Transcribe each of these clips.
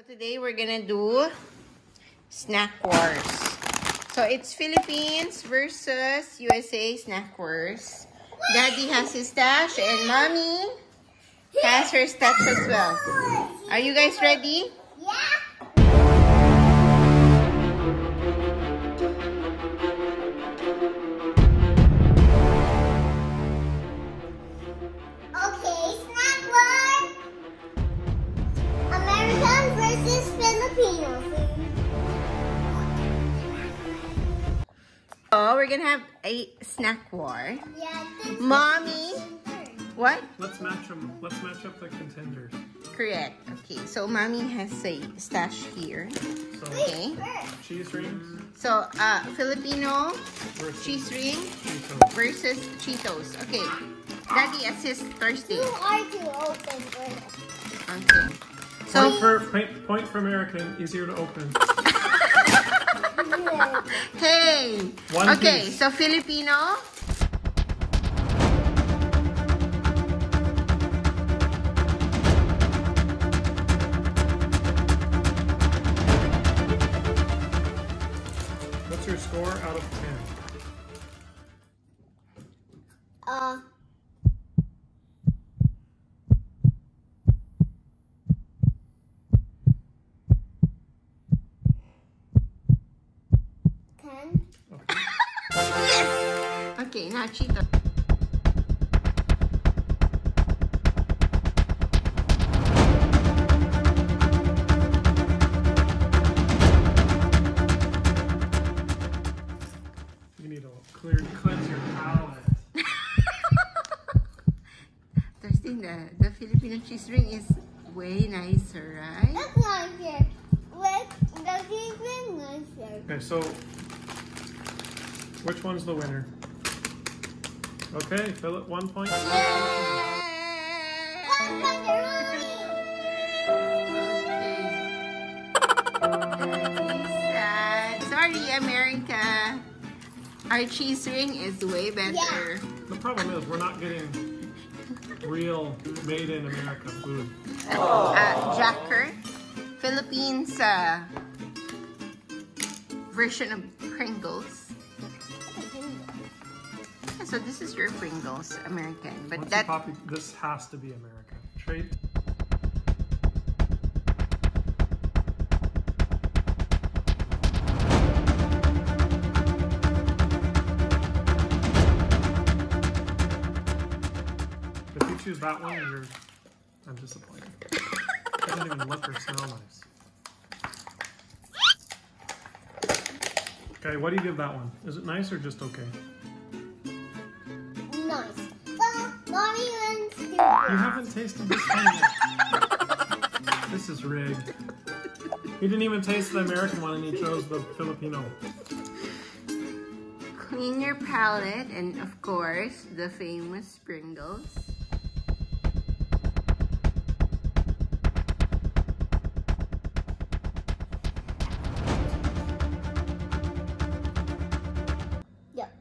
So today we're gonna do snack wars. So it's Philippines versus USA snack wars. Daddy has his stash and Mommy has her stash as well. Are you guys ready? Yeah. Okay, snack war. American versus Filipino. Oh, we're gonna have a snack war. Yeah. Mommy, what? Let's match them. Let's match up the contenders. Correct. Okay, so Mommy has a stash here. So Okay. cheese rings So Filipino versus cheese ring Cheetos. versus Cheetos. Okay. Daddy assist Thursday. You are to open first. Okay. So Point for American, easier to open. hey. One Okay, piece. so Filipino. What's your score out of 10? Uh. 10. Okay. Yes. Okay, now Cheetos. You need to cleanse your palate. Thursday, the Filipino cheese ring is way nicer, right? That's not fair. Wait, the keeping nicer. Okay, so which one's the winner? Okay, Philip, 1 point. Sad. Sorry, America. Our cheese ring is way better. Yeah. The problem is we're not getting real made in America food. Jacker, Philippines version of Pringles. So this is your Pringles, American, but Once that you copy, this has to be America. Trade. If you choose that one, I'm disappointed. It doesn't even look or smell nice. Okay, what do you give that one? Is it nice or just okay? Nice. Well, Mommy wins. You haven't tasted this one yet. This is rigged. He didn't even taste the American one and he chose the Filipino. clean your palate, and of course the famous Pringles. Yep.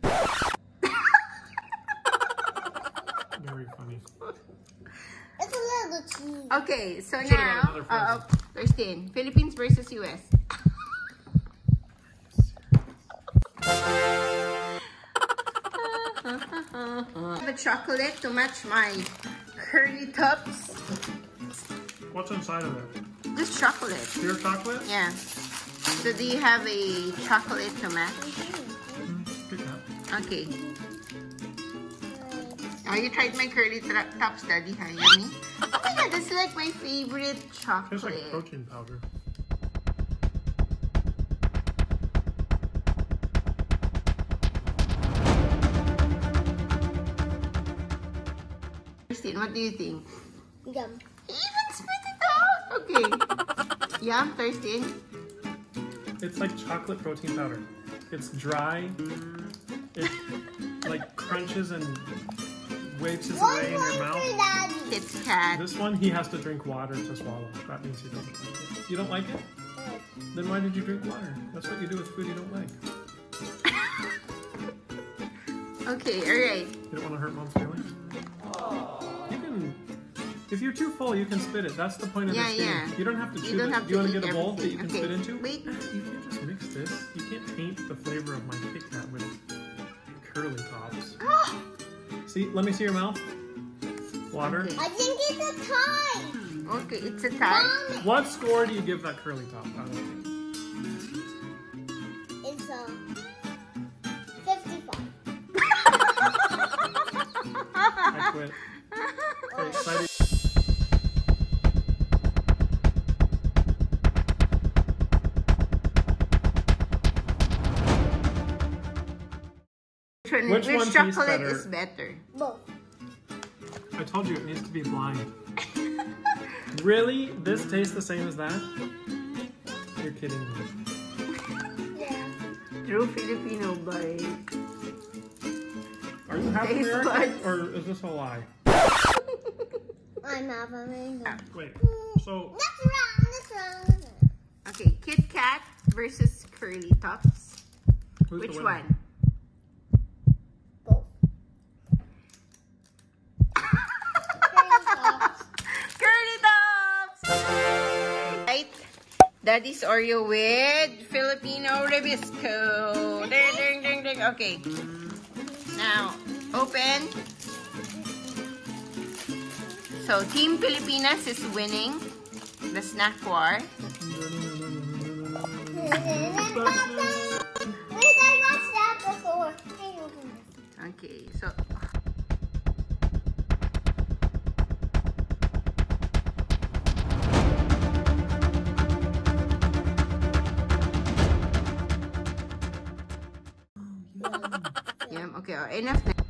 Very funny. It's a little cheese. Okay, so Should've got another now, Frozen. Thursday, Philippines versus US. The chocolate to match my curly tops. What's inside of it? This chocolate. Pure chocolate? Yeah. So do you have a chocolate to match? Pick that. Okay. Oh, you tried my curly tops, Daddy, huh? Yummy? Oh my god, that's like my favorite Tastes chocolate. like protein powder. Christine, what do you think? Yum. Even spit it out! Okay. Yum, Thursday. It's like chocolate protein powder. It's dry. It like crunches and waves away in your mouth. For Daddy. Kit Kat. This one, he has to drink water to swallow. That means he doesn't like it. You don't like it? Then why did you drink water? That's what you do with food you don't like. Okay, alright. You don't want to hurt mom's feelings? You can If you're too full, you can spit it. That's the point of this game. Yeah. You don't have to chew You don't it. have Do you to want to eat get a bowl that you everything. can Okay. spit into? Wait. You can't just mix this. You can't taint the flavor of my Kit Kat with curly tops. See, let me see your mouth. Water. Okay. I think it's a tie. Okay, it's a tie. Mom, What score do you give that curly top? I don't think. it's a 55. I quit. Okay, excited. Which one tastes chocolate better? is better? Both. I told you it needs to be blind. Really? This tastes the same as that? You're kidding me. Yeah. True Filipino bite. Are you happy, Taste Erica? buds. Or is this a lie? I'm half a mango. Wait, so That's wrong. Okay, Kit Kat versus Curly Tops. who's the Which winner? one? Both. Curly Tops! Right? Daddy's Oreo with Filipino Ribisco. Ding, ding, ding, ding. Okay. Now, open. So, Team Pilipinas is winning the snack war. Wait, I watched that before. Hey, open this. Okay, so... Yum. Okay, enough na.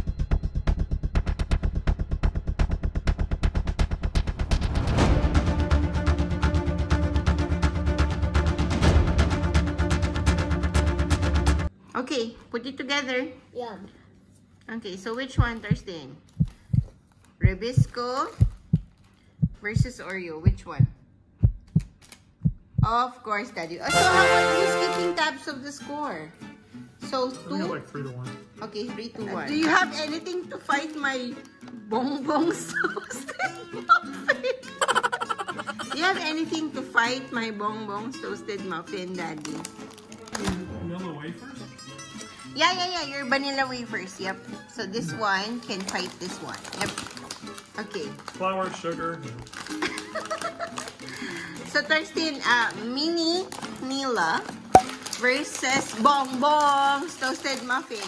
Okay, put it together. Yum. Okay, so which one, Thurston? Ribisco versus Oreo. Which one? Of course, Daddy. So how about who's keeping tabs of the score? So I think it's 2. like 3-1. Okay, 3-1. Do you have anything to fight my bongbongs toasted muffin? Do you have anything to fight my bongbongs toasted muffin, Daddy? Vanilla wafers? Yeah, your vanilla wafers, yep. So this one can fight this one, yep. Okay. Flour, sugar. So Thurston, Mini Nila versus Bongbong's toasted muffin.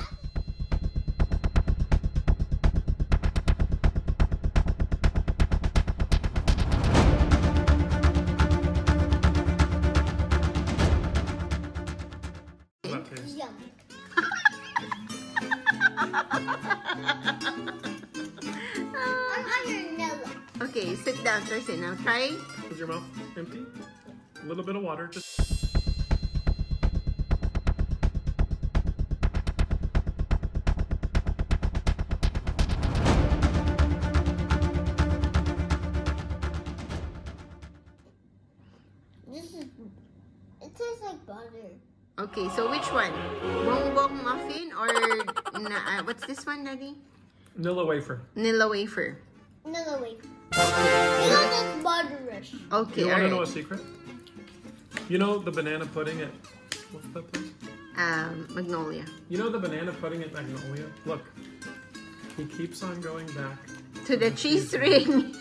That taste. Yum. I'm under vanilla. Okay, sit down, Thurston. Now try. Is your mouth empty? A little bit of water. Just This is. It tastes like butter. Okay, so which one? Bongbong muffin or what's this one, Daddy? vanilla wafer. Nilla wafer. Vanilla wafer. Okay. Because it's butterish. Okay, You want to know a alright. secret? You know the banana pudding at what's that place? Magnolia. You know the banana pudding at Magnolia? Look, he keeps on going back. To the cheese ring.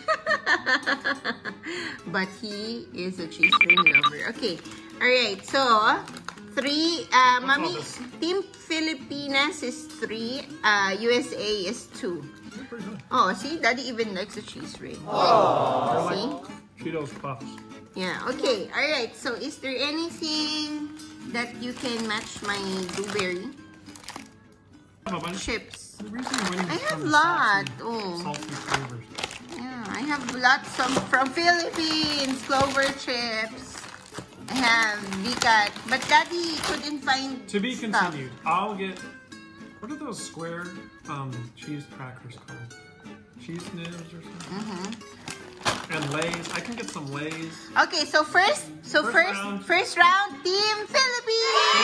But he is a cheese ring lover. Okay. Alright, so 3, Mommy, this? Team Filipinas is 3, USA is 2. That's pretty good. Oh, see, Daddy even likes a cheese ring. They're See? like Cheetos puffs. Yeah, okay. Alright, so is there anything that you can match my blueberry I have a bunch. chips? The reason you're winning I is have from the lot. salty- Oh. Salty flavors. Yeah, I have lots from Philippines, Clover chips. I have Vicat, but Daddy couldn't find To be stuff. continued. I'll get. What are those square cheese crackers called? Cheese nibs or something? And Lay's. I can get some Lay's. Okay, so first round. Team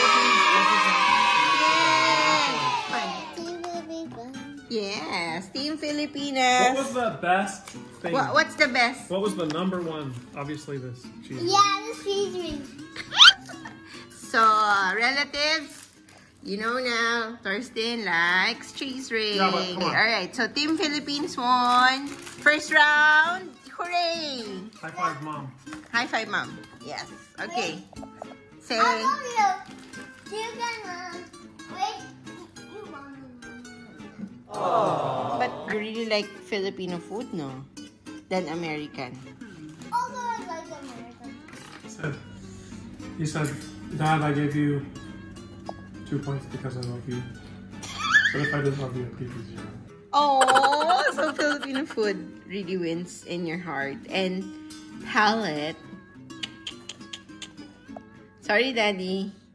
Philippines. Yay! Team will be fun. Yes, Team Team Filipinas. What was the best thing? What's the best? What was the number one? Obviously, this cheese. Yeah, the cheese rings. So, relatives, you know now, Thurston likes cheese ring. Yeah, but come on. Alright, so Team Philippines won. First round. Hooray! High five, Mom. High five, Mom. Yes. Okay. Say, I'm gonna you're gonna wait. You want but you really like Filipino food, no? Than American. although I like American. He said, Dad, I gave you 2 points because I love you. But if I didn't love you, I'd give you 0. Oh, so Filipino food really wins in your heart and palate. Sorry, Daddy.